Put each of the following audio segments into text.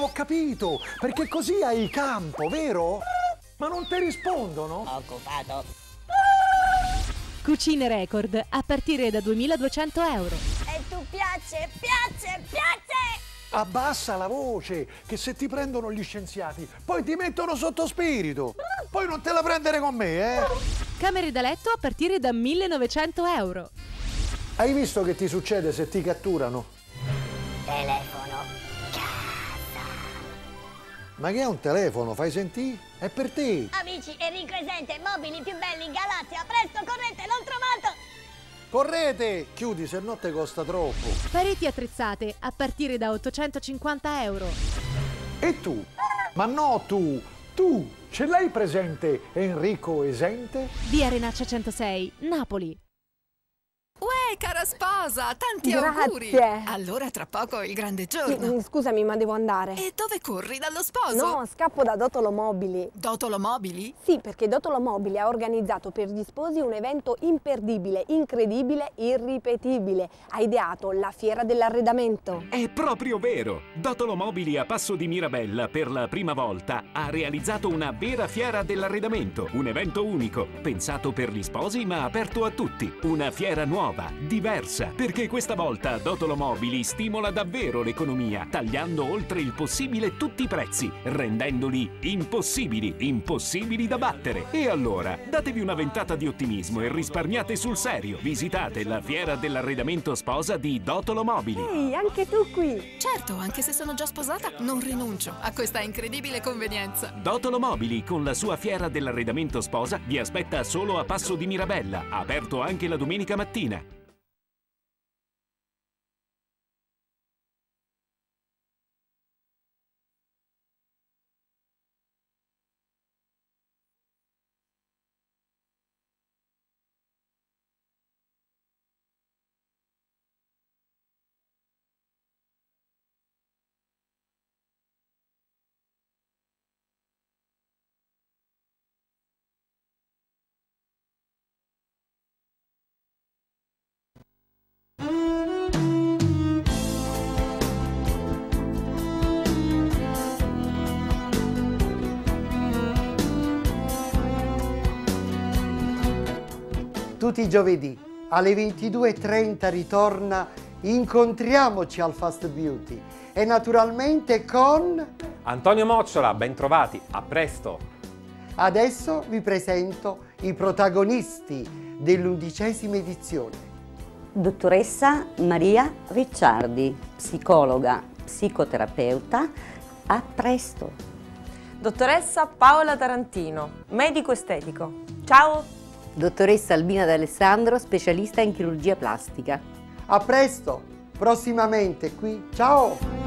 ho capito, perché così hai campo, vero? Ma non ti rispondono? Occupato. Cucine Record a partire da 2.200 euro. E tu piace, piace, piace! Abbassa la voce, che se ti prendono gli scienziati, poi ti mettono sotto spirito. Poi non te la prendere con me, eh? Camere da letto a partire da 1.900 euro. Hai visto che ti succede se ti catturano? Telefono, casa. Ma che è un telefono, fai sentì? È per te. Amici, Enrico Esente, mobili più belli in galassia. Presto, correte, l'ho trovato! Correte! Chiudi, se no te costa troppo. Pareti attrezzate a partire da 850 euro. E tu? Ma no tu! Tu! Ce l'hai presente Enrico Esente? Via Renaccia 106, Napoli. Uè, cara sposa, tanti Grazie. auguri! Allora tra poco è il grande giorno. Scusami, ma devo andare. E dove corri? Dallo sposo? No, scappo da Dotolo Mobili. Dotolo Mobili? Sì, perché Dotolo Mobili ha organizzato per gli sposi un evento imperdibile, incredibile, irripetibile. Ha ideato la Fiera dell'Arredamento. È proprio vero! Dotolo Mobili a Passo di Mirabella per la prima volta ha realizzato una vera fiera dell'arredamento, un evento unico, pensato per gli sposi ma aperto a tutti. Una fiera nuova, diversa, perché questa volta Dotolo Mobili stimola davvero l'economia, tagliando oltre il possibile tutti i prezzi, rendendoli impossibili da battere. E allora, datevi una ventata di ottimismo e risparmiate sul serio. Visitate la Fiera dell'Arredamento Sposa di Dotolo Mobili. Ehi, anche tu qui! Certo, anche se sono già sposata, non rinuncio a questa incredibile convenienza. Dotolo Mobili, con la sua Fiera dell'Arredamento Sposa, vi aspetta solo a Passo di Mirabella, aperto anche la domenica mattina. Tutti i giovedì alle 22:30 ritorna Incontriamoci al Fast Beauty e naturalmente con Antonio Mocciola, ben trovati, a presto! Adesso vi presento i protagonisti dell'11ª edizione. Dottoressa Maria Ricciardi, psicologa, psicoterapeuta, a presto. Dottoressa Paola Tarantino, medico estetico. Ciao! Dottoressa Albina D'Alessandro, specialista in chirurgia plastica. A presto, prossimamente qui. Ciao!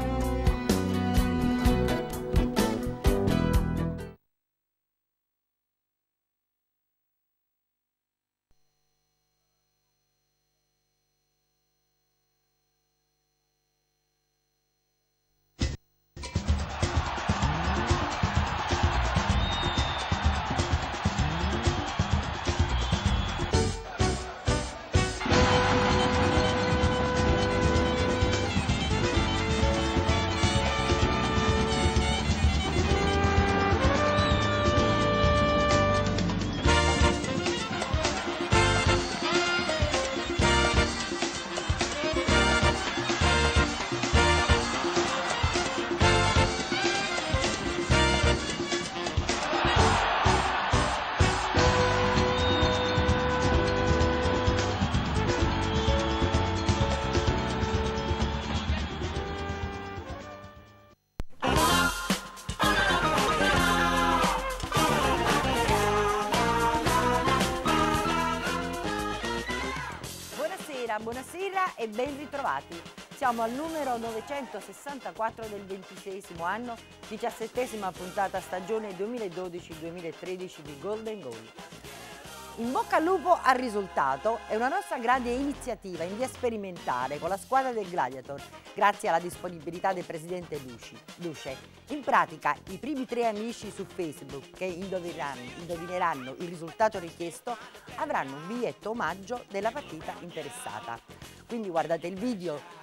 Buonasera e ben ritrovati. Siamo al numero 964 del 26° anno, 17ª puntata stagione 2012-2013 di Golden Goal. In bocca al lupo al risultato è una nostra grande iniziativa in via sperimentale con la squadra del Gladiator, grazie alla disponibilità del presidente Duce. In pratica i primi 3 amici su Facebook che indovineranno il risultato richiesto avranno un biglietto omaggio della partita interessata. Quindi guardate il video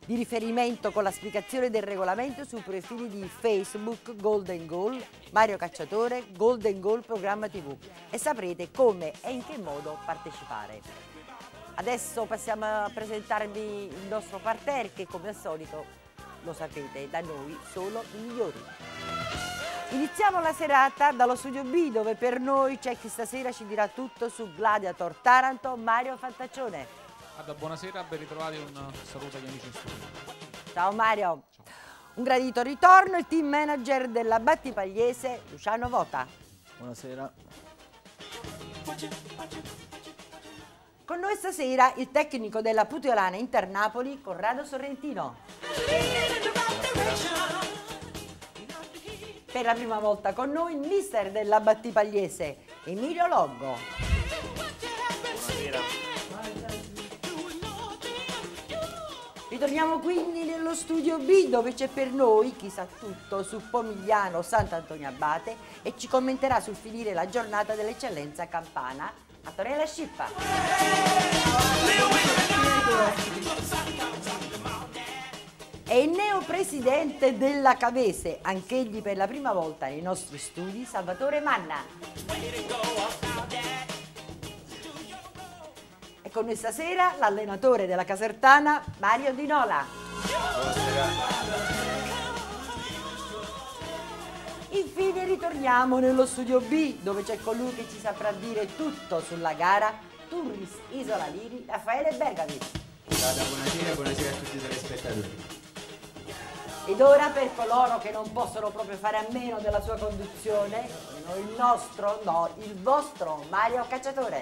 di riferimento con la spiegazione del regolamento sui profili di Facebook Golden Goal, Mario Cacciatore, Golden Goal Programma TV e saprete come e in che modo partecipare. Adesso passiamo a presentarvi il nostro parterre che come al solito, lo sapete, da noi sono i migliori. Iniziamo la serata dallo studio B dove per noi c'è chi stasera ci dirà tutto su Gladiator Taranto, Mario Fantaccione. Buonasera, ben ritrovati, un saluto agli amici in studio. Ciao Mario. Ciao. Un gradito ritorno, il team manager della Battipagliese, Luciano Vota. Buonasera. Con noi stasera il tecnico della Puteolana Internapoli, Corrado Sorrentino. Per la prima volta con noi il mister della Battipagliese, Emilio Longo. Buonasera. Ritorniamo quindi nello studio B dove c'è per noi chi sa tutto su Pomigliano Sant'Antonio Abate e ci commenterà sul finire la giornata dell'eccellenza campana, Antonella Scippa. E il neopresidente della Cavese, anch'egli per la prima volta nei nostri studi, Salvatore Manna. E con noi stasera l'allenatore della Casertana, Mario Di Nola. Buonasera. Infine ritorniamo nello studio B, dove c'è colui che ci saprà dire tutto sulla gara, Turris Isola Liri, Raffaele Bergavi. Buonasera, buonasera a tutti i telespettatori. Ed ora per coloro che non possono proprio fare a meno della sua conduzione, il vostro Mario Cacciatore.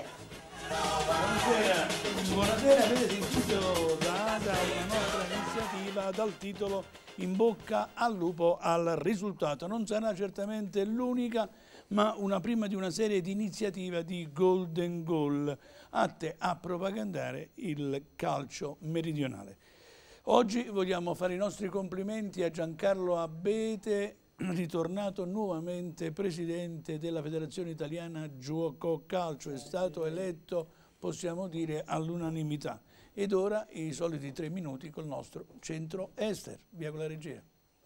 Buonasera, avete sentito una nostra iniziativa dal titolo In bocca al lupo al risultato. Non sarà certamente l'unica, ma una prima di una serie di iniziative di Golden Goal atte a propagandare il calcio meridionale. Oggi vogliamo fare i nostri complimenti a Giancarlo Abete, ritornato nuovamente presidente della Federazione Italiana Giuoco Calcio, è stato eletto, possiamo dire, all'unanimità. Ed ora i soliti 3 minuti col nostro centro Ester. Via con la regia.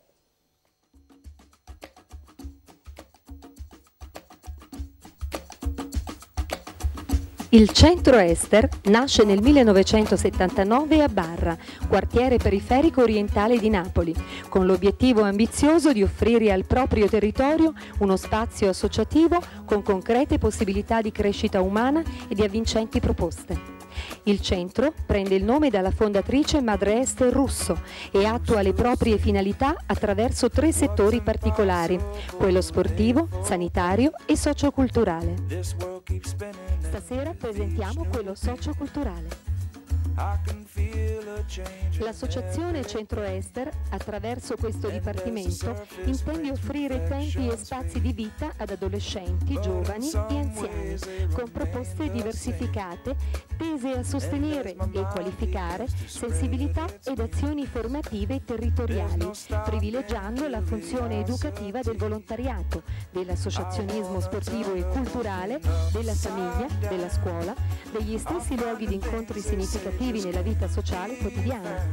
Il centro Ester nasce nel 1979 a Barra, quartiere periferico orientale di Napoli, con l'obiettivo ambizioso di offrire al proprio territorio uno spazio associativo con concrete possibilità di crescita umana e di avvincenti proposte. Il centro prende il nome dalla fondatrice Madre Ester Russo e attua le proprie finalità attraverso 3 settori particolari, quello sportivo, sanitario e socioculturale. Stasera presentiamo quello socioculturale. L'associazione Centro Ester, attraverso questo dipartimento, intende offrire tempi e spazi di vita ad adolescenti, giovani e anziani, con proposte diversificate tese a sostenere e qualificare sensibilità ed azioni formative territoriali, privilegiando la funzione educativa del volontariato, dell'associazionismo sportivo e culturale, della famiglia, della scuola, degli stessi luoghi di incontri significativi nella vita sociale quotidiana.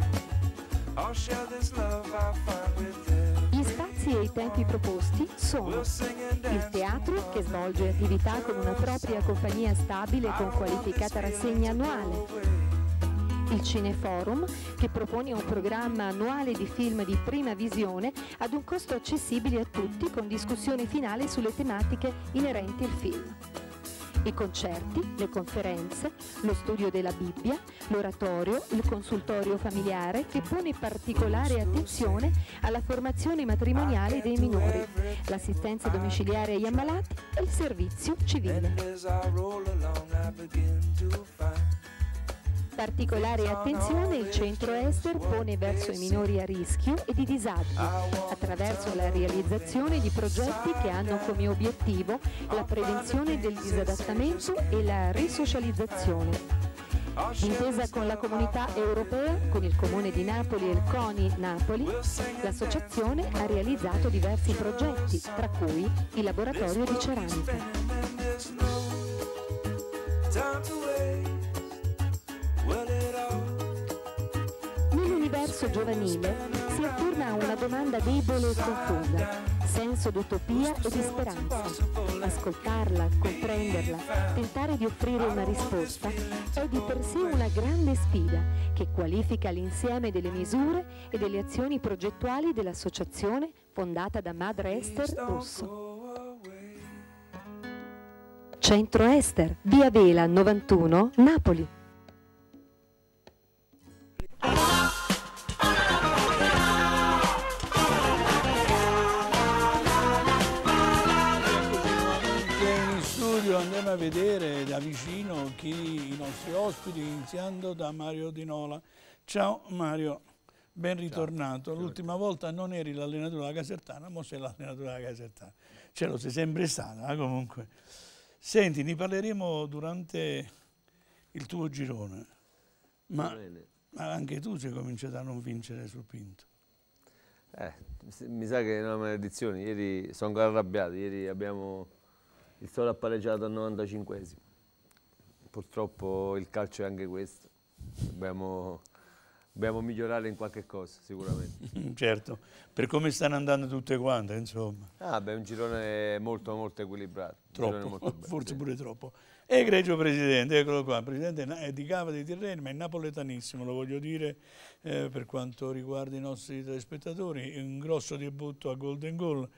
Gli spazi e i tempi proposti sono il teatro, che svolge attività con una propria compagnia stabile con qualificata rassegna annuale, il Cineforum, che propone un programma annuale di film di prima visione ad un costo accessibile a tutti con discussione finale sulle tematiche inerenti al film. I concerti, le conferenze, lo studio della Bibbia, l'oratorio, il consultorio familiare che pone particolare attenzione alla formazione matrimoniale dei minori, l'assistenza domiciliare agli ammalati e il servizio civile. Particolare attenzione il centro Ester pone verso i minori a rischio e di disagio, attraverso la realizzazione di progetti che hanno come obiettivo la prevenzione del disadattamento e la risocializzazione. D'intesa con la Comunità Europea, con il Comune di Napoli e il CONI Napoli, l'associazione ha realizzato diversi progetti, tra cui il laboratorio di ceramica. Nell'universo discorso giovanile si attorna a una domanda debole e confusa, senso di utopia e di speranza. Ascoltarla, comprenderla, tentare di offrire una risposta è di per sé una grande sfida che qualifica l'insieme delle misure e delle azioni progettuali dell'associazione fondata da Madre Ester Russo. Centro Ester, via Vela 91, Napoli. In studio andiamo a vedere da vicino i nostri ospiti, iniziando da Mario Di Nola. Ciao Mario, ben ritornato. L'ultima volta non eri l'allenatore della Casertana, ma sei l'allenatore della Casertana. Ce lo sei sempre stata, comunque. Senti, ne parleremo durante il tuo girone, ma anche tu sei cominciato a non vincere sul Pinto. Mi sa che è una maledizione. Ieri sono ancora arrabbiato, ieri abbiamo il Sole ha pareggiato al 95esimo. Purtroppo il calcio è anche questo, dobbiamo migliorare in qualche cosa sicuramente. Certo, per come stanno andando tutte quante, insomma. È un girone molto molto equilibrato. Troppo, molto bello, forse sì. pure troppo. Egregio Presidente, eccolo qua, Presidente è di Cava dei Tirreni, ma è napoletanissimo, lo voglio dire per quanto riguarda i nostri telespettatori, un grosso debutto a Golden Goal.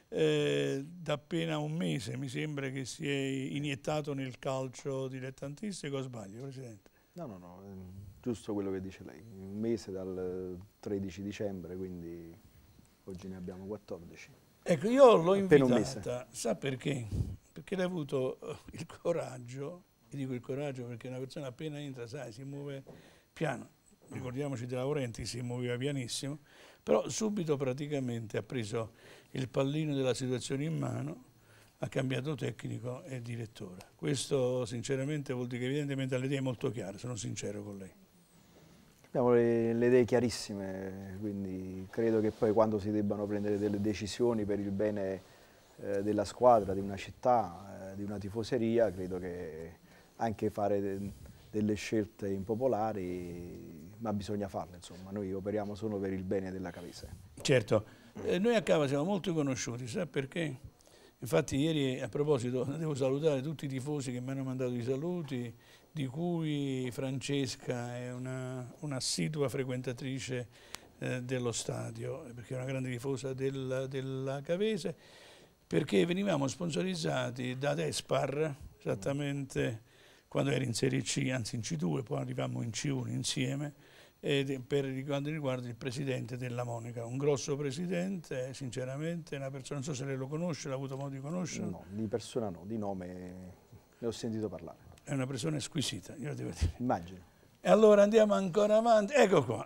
Da appena un mese mi sembra che si è iniettato nel calcio dilettantistico, o sbaglio, Presidente? No, giusto quello che dice lei, un mese dal 13 dicembre, quindi oggi ne abbiamo 14. Ecco, io l'ho invitata, sa perché? Perché lei ha avuto il coraggio, e dico il coraggio perché una persona appena entra, sai, si muove piano, ricordiamoci De Laurenti, si muoveva pianissimo, però subito praticamente ha preso il pallino della situazione in mano, ha cambiato tecnico e direttore. Questo sinceramente vuol dire che evidentemente ha le idee molto chiare, sono sincero con lei. Abbiamo le idee chiarissime, quindi credo che poi quando si debbano prendere delle decisioni per il bene della squadra, di una città, di una tifoseria, credo che anche fare delle scelte impopolari, ma bisogna farle, insomma, noi operiamo solo per il bene della Cavese. Certo, noi a Cava siamo molto conosciuti, sa perché? Infatti ieri, a proposito, devo salutare tutti i tifosi che mi hanno mandato i saluti, di cui Francesca è un'assidua frequentatrice dello stadio, perché è una grande tifosa della Cavese, perché venivamo sponsorizzati da Despar, esattamente quando era in Serie C, anzi in C2, poi arrivavamo in C1 insieme, per quanto riguarda il presidente della Monica, un grosso presidente, sinceramente, una persona, non so se lei lo conosce, l'ha avuto modo di conoscere? No, di persona no, di nome ne ho sentito parlare. È una persona squisita, io devo dire. Immagino. E allora andiamo ancora avanti, ecco qua,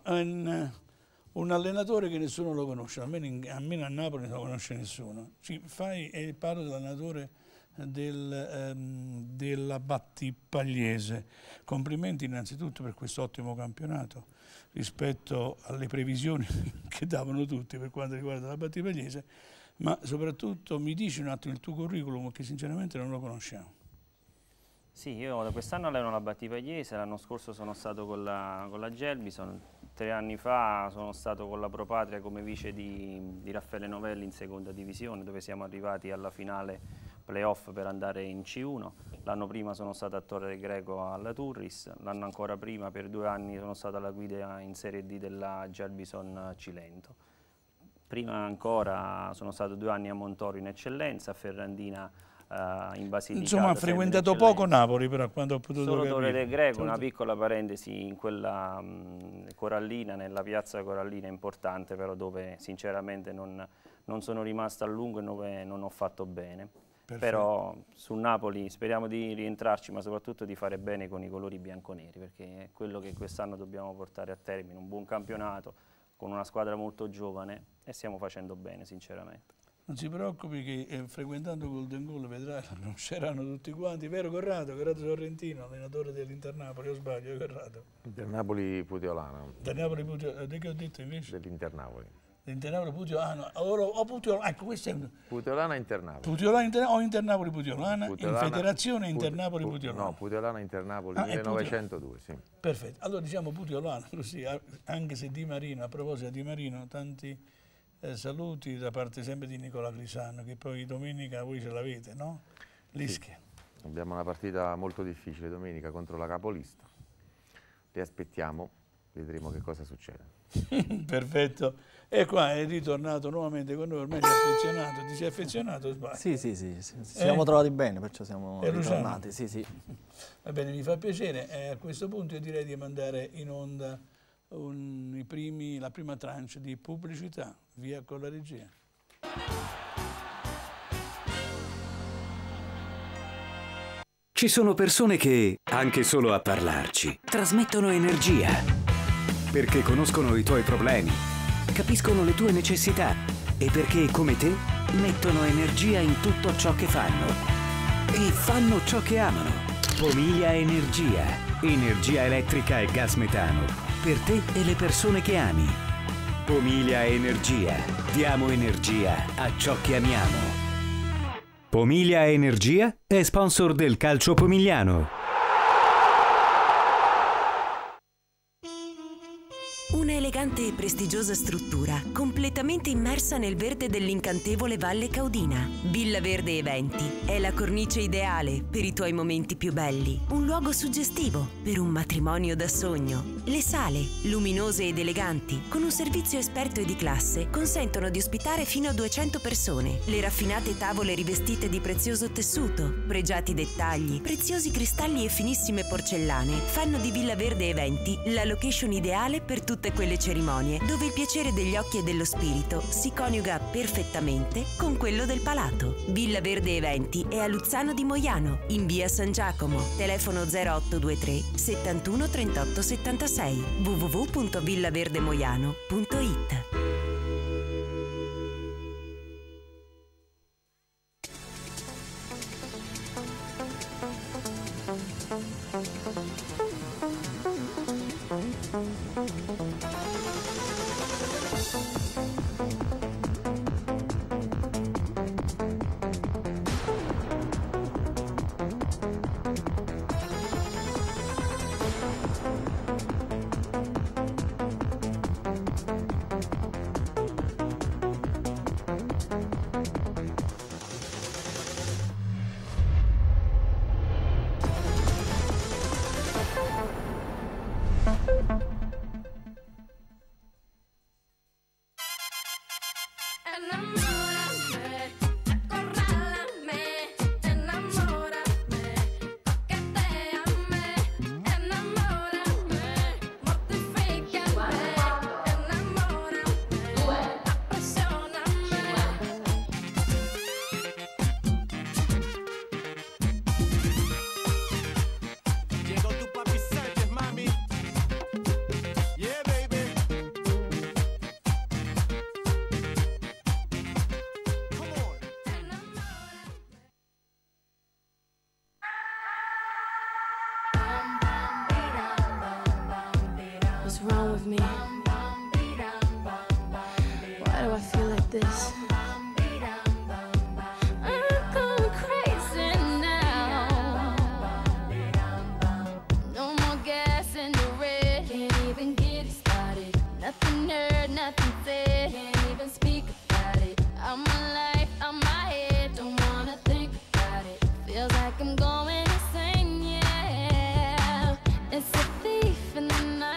un allenatore che nessuno lo conosce, almeno a Napoli non lo conosce nessuno. Parlo dell'allenatore della Battipagliese. Complimenti innanzitutto per questo ottimo campionato rispetto alle previsioni che davano tutti per quanto riguarda la Battipagliese, ma soprattutto mi dici un attimo il tuo curriculum, che sinceramente non lo conosciamo. Sì, io da quest'anno alleno la Battipagliese, l'anno scorso sono stato con la Gelbison, 3 anni fa sono stato con la Pro Patria come vice di Raffaele Novelli in seconda divisione, dove siamo arrivati alla finale playoff per andare in C1. L'anno prima sono stato a Torre del Greco alla Turris, l'anno ancora prima per 2 anni sono stato alla guida in Serie D della Gelbison Cilento. Prima ancora sono stato 2 anni a Montoro in eccellenza, a Ferrandina in Basilicata. Insomma, ha frequentato poco Napoli, però quando ho potuto Solo capire. Torre del Greco, una piccola parentesi in quella Corallina, nella piazza Corallina importante, però dove sinceramente non sono rimasto a lungo e dove non ho fatto bene. Perfetto. Però su Napoli speriamo di rientrarci, ma soprattutto di fare bene con i colori bianconeri, perché è quello che quest'anno dobbiamo portare a termine, un buon campionato con una squadra molto giovane, e stiamo facendo bene sinceramente. Non si preoccupi che frequentando Golden Goal vedrà, lo conosceranno tutti quanti, vero Corrado Sorrentino, allenatore dell'Internapoli, o sbaglio Corrado? Del Napoli Puteolana. Del Napoli Puteolana, di che ho detto invece? Dell'Internapoli. L'Internapoli Puteolano, o Puteolano, ecco questo è Puteolana Internapoli. Puteolana o Internapoli Puteolana, in federazione Internapoli Puteolana. No, Puteolana Internapoli, 1902, sì. Perfetto, allora diciamo Puteolano, così, anche se Di Marino, a proposito di Di Marino, tanti saluti da parte sempre di Nicola Clisano, che poi domenica voi ce l'avete, no? L'Ischia. Sì. Abbiamo una partita molto difficile domenica contro la capolista. Li aspettiamo, vedremo che cosa succede. Perfetto. E qua è ritornato nuovamente con noi, ormai si è affezionato. Ti sei affezionato o sbaglio? Sì, ci siamo trovati bene, perciò siamo ritornati. Sì. Va bene, mi fa piacere. A questo punto io direi di mandare in onda la prima tranche di pubblicità. Via con la regia. Ci sono persone che, anche solo a parlarci, trasmettono energia. Perché conoscono i tuoi problemi, capiscono le tue necessità e perché, come te, mettono energia in tutto ciò che fanno. E fanno ciò che amano. Pomilia Energia. Energia elettrica e gas metano. Per te e le persone che ami. Pomilia Energia. Diamo energia a ciò che amiamo. Pomilia Energia è sponsor del calcio pomigliano. Una elegante e prestigiosa struttura, completamente immersa nel verde dell'incantevole Valle Caudina. Villa Verde Eventi è la cornice ideale per i tuoi momenti più belli. Un luogo suggestivo per un matrimonio da sogno. Le sale, luminose ed eleganti, con un servizio esperto e di classe, consentono di ospitare fino a 200 persone. Le raffinate tavole rivestite di prezioso tessuto, pregiati dettagli, preziosi cristalli e finissime porcellane fanno di Villa Verde Eventi la location ideale per tutte quelle cerimonie dove il piacere degli occhi e dello spirito si coniuga perfettamente con quello del palato. Villa Verde Eventi è a Luzzano di Moiano, in via San Giacomo, telefono 0823 71 38 76, www.villaverdemoiano.it. What's wrong with me? Why do I feel like this? I'm going crazy now. No more gas in the red. Can't even get it started. Nothing heard, nothing said. Can't even speak about it. I'm my life, I'm my head. Don't wanna think about it. Feels like I'm going insane, yeah. It's a thief in the night.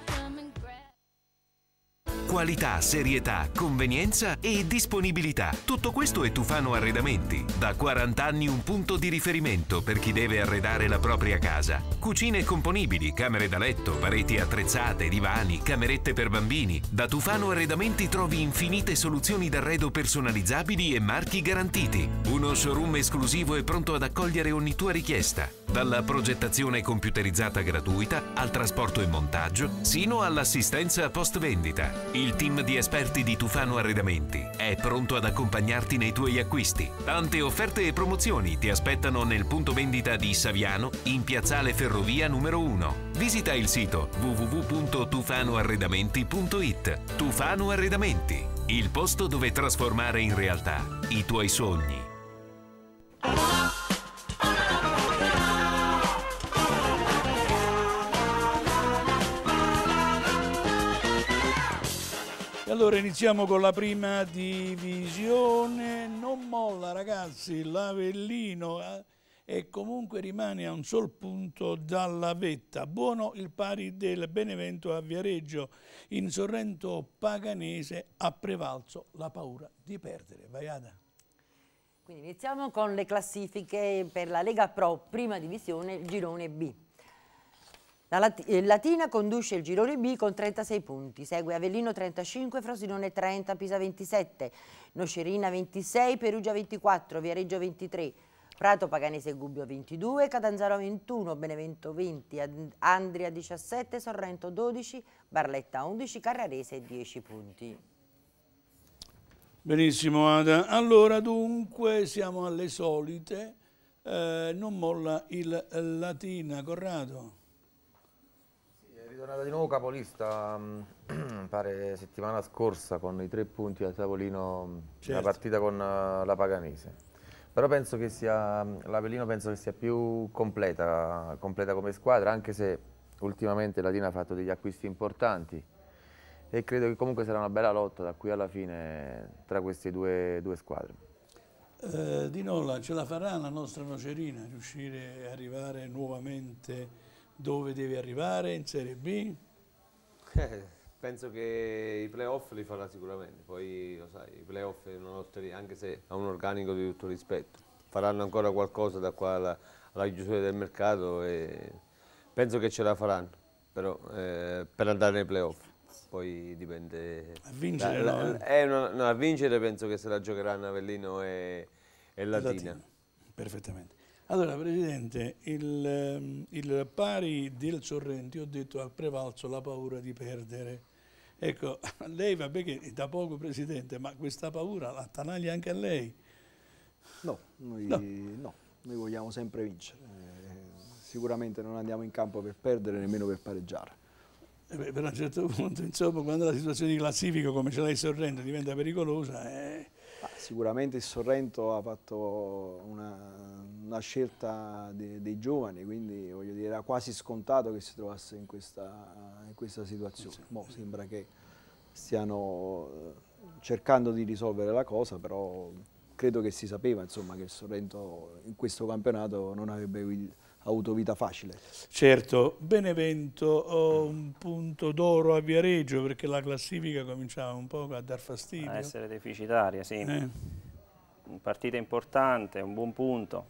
Qualità, serietà, convenienza e disponibilità. Tutto questo è Tufano Arredamenti. Da 40 anni un punto di riferimento per chi deve arredare la propria casa. Cucine componibili, camere da letto, pareti attrezzate, divani, camerette per bambini. Da Tufano Arredamenti trovi infinite soluzioni d'arredo personalizzabili e marchi garantiti. Uno showroom esclusivo e pronto ad accogliere ogni tua richiesta. Dalla progettazione computerizzata gratuita al trasporto e montaggio, sino all'assistenza post vendita. Il team di esperti di Tufano Arredamenti è pronto ad accompagnarti nei tuoi acquisti. Tante offerte e promozioni ti aspettano nel punto vendita di Saviano, in Piazzale Ferrovia numero 1. Visita il sito www.tufanoarredamenti.it. Tufano Arredamenti. il posto dove trasformare in realtà i tuoi sogni. E allora iniziamo con la prima divisione. Non molla, ragazzi, l'Avellino e comunque rimane a un sol punto dalla vetta. Buono il pari del Benevento a Viareggio. In Sorrento Paganese ha prevalso la paura di perdere. Vai Ada. Quindi iniziamo con le classifiche per la Lega Pro, prima divisione, girone B. La Latina conduce il girone B con 36 punti, segue Avellino 35, Frosinone 30, Pisa 27, Nocerina 26, Perugia 24, Viareggio 23, Prato Paganese e Gubbio 22, Catanzaro 21, Benevento 20, Andria 17, Sorrento 12, Barletta 11, Carrarese 10 punti. Benissimo Ada, allora dunque siamo alle solite, non molla il Latina. Corrado. È ritornato di nuovo capolista, pare settimana scorsa, con i 3 punti al tavolino, la partita con la Paganese. Però penso che l'Avellino penso che sia più completa come squadra, anche se ultimamente la Latina ha fatto degli acquisti importanti e credo che comunque sarà una bella lotta da qui alla fine tra queste due squadre. Di Nola, ce la farà la nostra Nocerina riuscire a arrivare nuovamente dove deve arrivare, in Serie B? Penso che i playoff li farà sicuramente, poi lo sai, i playoff anche se ha un organico di tutto rispetto, faranno ancora qualcosa da qua alla chiusura del mercato e penso che ce la faranno, però per andare nei playoff. Poi dipende. A vincere no, a vincere penso che se la giocheranno Avellino e Latina. Perfettamente. Allora Presidente, il pari del Sorrento, io ho detto, ha prevalso la paura di perdere. Ecco, lei vabbè che da poco Presidente, ma questa paura la attanaglia anche a lei? No, noi vogliamo sempre vincere. Sicuramente non andiamo in campo per perdere, nemmeno per pareggiare. Per un certo punto, insomma, quando la situazione di classifica come ce l'ha il Sorrento diventa pericolosa. Sicuramente il Sorrento ha fatto una scelta dei giovani, quindi voglio dire, era quasi scontato che si trovasse in questa situazione. Sembra che stiano cercando di risolvere la cosa, però credo che si sapeva insomma, che il Sorrento in questo campionato non avrebbe avuto vita facile. Certo, Benevento un punto d'oro a Viareggio perché la classifica cominciava un po' a dar fastidio. A essere deficitaria, sì. Partita importante, un buon punto.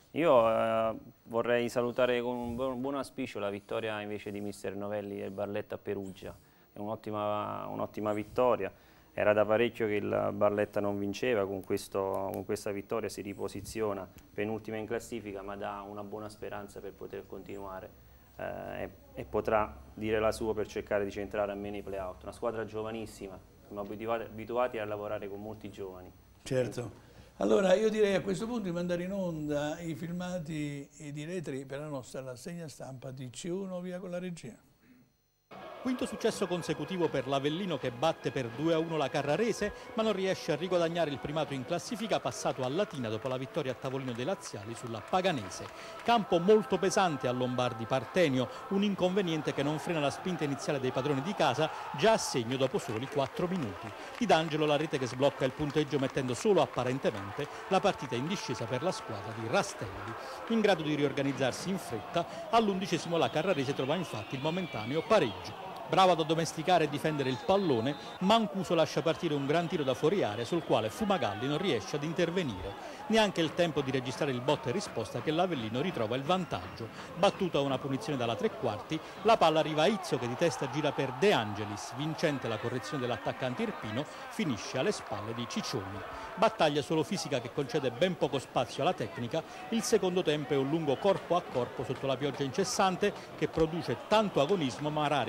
Io vorrei salutare con un buon auspicio la vittoria invece di mister Novelli e Barletta a Perugia. È un'ottima vittoria. Era da parecchio che il Barletta non vinceva, con questa vittoria si riposiziona penultima in classifica, ma dà una buona speranza per poter continuare e potrà dire la sua per cercare di centrare almeno i play-out. Una squadra giovanissima, siamo abituati a lavorare con molti giovani. Certo. Allora io direi a questo punto di mandare in onda i filmati di Retri per la nostra rassegna stampa di C1, via con la regia. Quinto successo consecutivo per l'Avellino che batte per 2-1 la Carrarese, ma non riesce a riguadagnare il primato in classifica, passato a Latina dopo la vittoria a tavolino dei laziali sulla Paganese. Campo molto pesante a Lombardi Partenio, un inconveniente che non frena la spinta iniziale dei padroni di casa, già a segno dopo soli 4 minuti. Di D'Angelo la rete che sblocca il punteggio mettendo solo apparentemente la partita in discesa per la squadra di Rastelli. In grado di riorganizzarsi in fretta, all'11° la Carrarese trova infatti il momentaneo pareggio. Bravo ad addomesticare e difendere il pallone, Mancuso lascia partire un gran tiro da fuori area sul quale Fumagalli non riesce ad intervenire. Neanche il tempo di registrare il botta e risposta che l'Avellino ritrova il vantaggio. Battuto a una punizione dalla 3/4, la palla arriva a Izzo che di testa gira per De Angelis. Vincente la correzione dell'attaccante Irpino, finisce alle spalle di Ciccioni. Battaglia solo fisica che concede ben poco spazio alla tecnica. Il secondo tempo è un lungo corpo a corpo sotto la pioggia incessante che produce tanto agonismo ma rare occasioni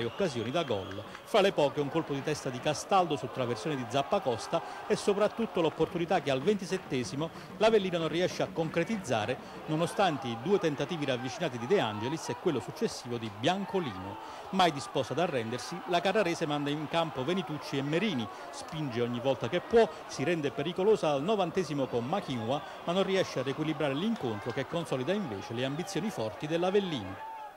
occasioni da gol. Fra le poche un colpo di testa di Castaldo su traversione di Zappacosta e soprattutto l'opportunità che al 27esimo l'Avellino non riesce a concretizzare nonostante i 2 tentativi ravvicinati di De Angelis e quello successivo di Biancolino. Mai disposta ad arrendersi, la Carrarese manda in campo Venitucci e Merini, spinge ogni volta che può, si rende pericolosa al 90esimo con Machinua, ma non riesce ad equilibrare l'incontro che consolida invece le ambizioni forti dell'Avellino.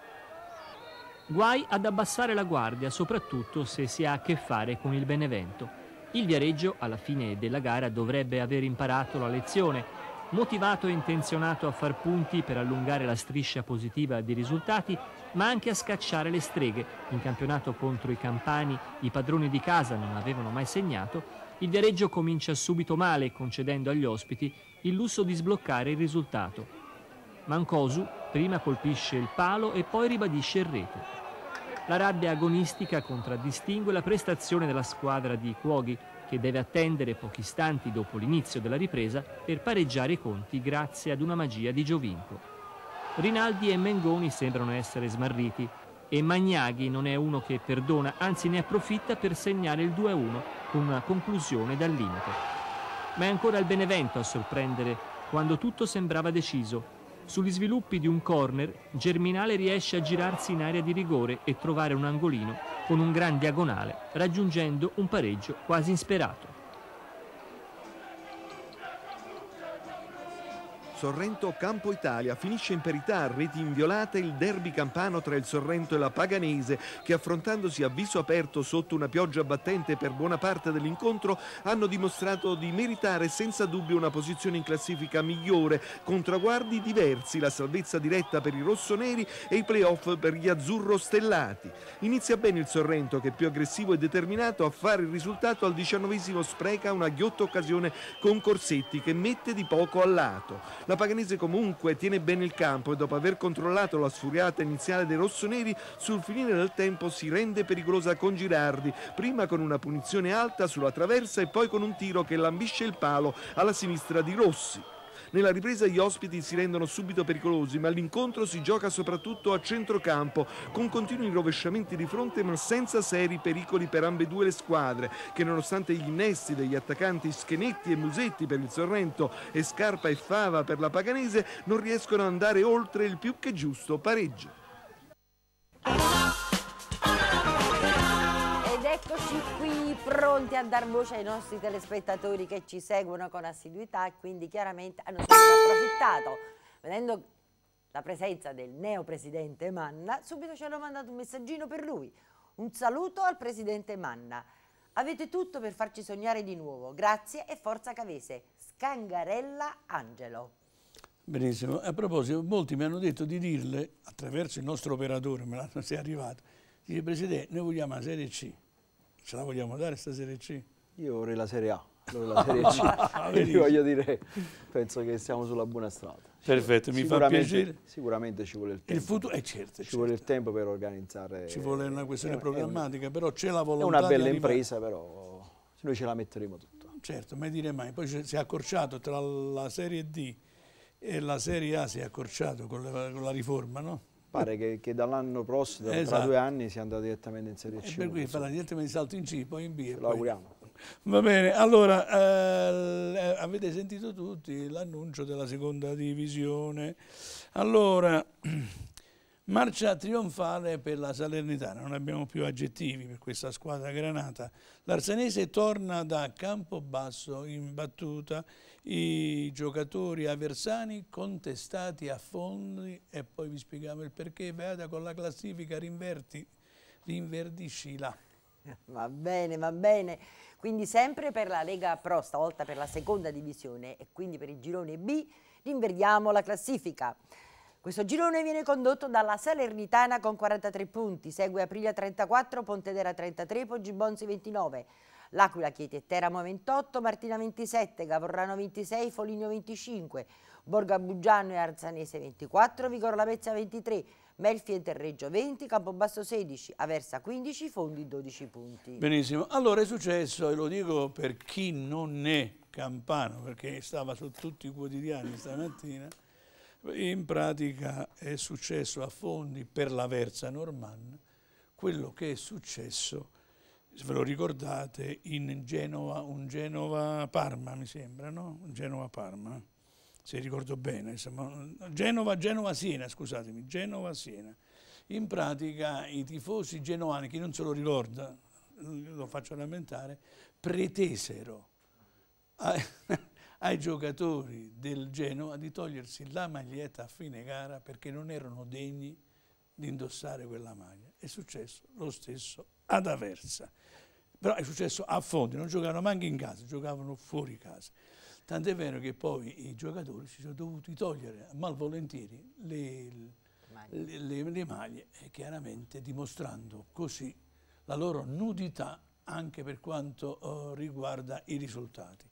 Guai ad abbassare la guardia, soprattutto se si ha a che fare con il Benevento. Il Viareggio, alla fine della gara, dovrebbe aver imparato la lezione, motivato e intenzionato a far punti per allungare la striscia positiva di risultati, ma anche a scacciare le streghe. In campionato contro i campani, i padroni di casa non avevano mai segnato, il Viareggio comincia subito male, concedendo agli ospiti il lusso di sbloccare il risultato. Mancosu prima colpisce il palo e poi ribadisce il rete. La rabbia agonistica contraddistingue la prestazione della squadra di Cuoghi, che deve attendere pochi istanti dopo l'inizio della ripresa per pareggiare i conti grazie ad una magia di Giovinco. Rinaldi e Mengoni sembrano essere smarriti e Magnaghi non è uno che perdona, anzi ne approfitta per segnare il 2-1 con una conclusione dal limite. Ma è ancora il Benevento a sorprendere quando tutto sembrava deciso. Sugli sviluppi di un corner, Germinale riesce a girarsi in area di rigore e trovare un angolino con un gran diagonale, raggiungendo un pareggio quasi insperato. Sorrento-Campo Italia finisce in parità a reti inviolate il derby campano tra il Sorrento e la Paganese, che affrontandosi a viso aperto sotto una pioggia battente per buona parte dell'incontro hanno dimostrato di meritare senza dubbio una posizione in classifica migliore, con traguardi diversi, la salvezza diretta per i rossoneri e i playoff per gli azzurro-stellati. Inizia bene il Sorrento, che più aggressivo e determinato a fare il risultato al 19esimo spreca una ghiotta occasione con Corsetti, che mette di poco a lato. La Paganese comunque tiene bene il campo e dopo aver controllato la sfuriata iniziale dei rossoneri, sul finire del tempo si rende pericolosa con Girardi, prima con una punizione alta sulla traversa e poi con un tiro che lambisce il palo alla sinistra di Rossi. Nella ripresa gli ospiti si rendono subito pericolosi, ma l'incontro si gioca soprattutto a centrocampo, con continui rovesciamenti di fronte ma senza seri pericoli per ambedue le squadre, che nonostante gli innesti degli attaccanti Schenetti e Musetti per il Sorrento e Scarpa e Fava per la Paganese non riescono ad andare oltre il più che giusto pareggio. Eccoci qui pronti a dar voce ai nostri telespettatori che ci seguono con assiduità e quindi chiaramente hanno sempre approfittato. Vedendo la presenza del neopresidente Manna, subito ci hanno mandato un messaggino per lui. Un saluto al presidente Manna. Avete tutto per farci sognare di nuovo. Grazie e forza Cavese. Scangarella Angelo. Benissimo. A proposito, molti mi hanno detto di dirle, attraverso il nostro operatore, me l'hanno sia arrivato, dice Presidente, noi vogliamo la Serie C. Ce la vogliamo dare sta Serie C? Io vorrei la Serie A, la Serie C. Io voglio dire, penso che siamo sulla buona strada. Perfetto, mi fa piacere. Sicuramente ci vuole il tempo. Il futuro, certo. Ci vuole il tempo per organizzare. Ci vuole una questione programmatica, però c'è la volontà. È una bella impresa, però noi ce la metteremo tutto. Certo, mai dire mai. Poi si è accorciato tra la Serie D e la Serie A, si è accorciato con la riforma, no? Pare che dall'anno prossimo, tra 2 anni, si andrà direttamente in Serie C. E per cui farà direttamente salto in C, poi in B. Lo auguriamo. Va bene, allora avete sentito tutti l'annuncio della seconda divisione. Allora, marcia trionfale per la Salernitana, non abbiamo più aggettivi per questa squadra granata. L'Arsenese torna da Campobasso in battuta, i giocatori aversani contestati a fondi e poi vi spieghiamo il perché. Beata con la classifica rinverdisci là. Va bene, va bene. Quindi sempre per la Lega Pro, stavolta per la seconda divisione e quindi per il girone B rinverdiamo la classifica. Questo girone viene condotto dalla Salernitana con 43 punti, segue Aprilia 34, Pontedera 33, Poggibonsi 29, L'Aquila, Chieti e Teramo 28, Martina 27, Gavorrano 26, Foligno 25, Borgo Abuggiano e Arzanese 24, Vigoro Lavezza 23, Melfi e Terreggio 20, Campobasso 16, Aversa 15, Fondi 12 punti. Benissimo, allora è successo, e lo dico per chi non è campano, perché stava su tutti i quotidiani stamattina, in pratica è successo a Fondi per l'Aversa Normanna quello che è successo, se ve lo ricordate, in Genova, un Genova-Parma mi sembra, no? Un Genova-Parma, se ricordo bene, Genova-Siena, scusatemi, Genova-Siena. In pratica i tifosi genoani, chi non se lo ricorda, lo faccio lamentare, pretesero ai giocatori del Genoa di togliersi la maglietta a fine gara perché non erano degni di indossare quella maglia. È successo lo stesso ad Aversa, però è successo a Fondi, non giocavano neanche in casa, giocavano fuori casa. Tant'è vero che poi i giocatori si sono dovuti togliere malvolentieri le maglie, chiaramente dimostrando così la loro nudità anche per quanto riguarda i risultati.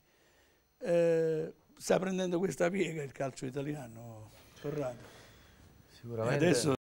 Sta prendendo questa piega il calcio italiano, Corrado? Sicuramente. Adesso